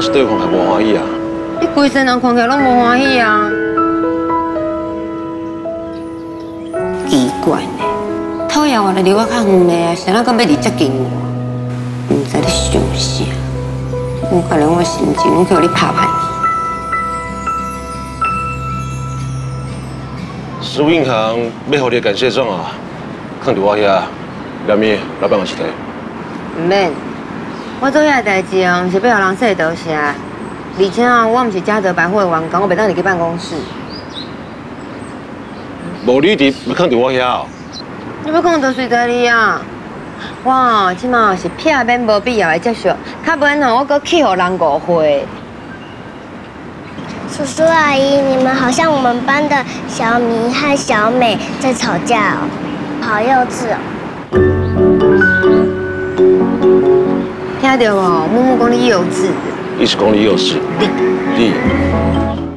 是对看起来无欢喜啊。 你规身人看起来拢无欢喜啊。奇怪呢，讨厌我来离我较远呢，谁人敢要离接近我？唔知你想啥？我可能我心情拢叫你拍拍。 食物银行要互你的感谢状啊，放伫我遐，连面老板有是提。 唔免，我做遐代志哦，是要互人说多谢。而且啊，我唔是嘉德百货的员工，我袂当入去办公室。 无你伫要放伫我遐哦。 你要讲就随在你啊！我哦，即马是避免无必要的接触，较免哦，我搁去互人误会。 叔叔阿姨，你们好像我们班的小米和小美在吵架哦，好幼稚哦。 听到无？木木讲你幼稚。 伊是讲你幼稚。 你。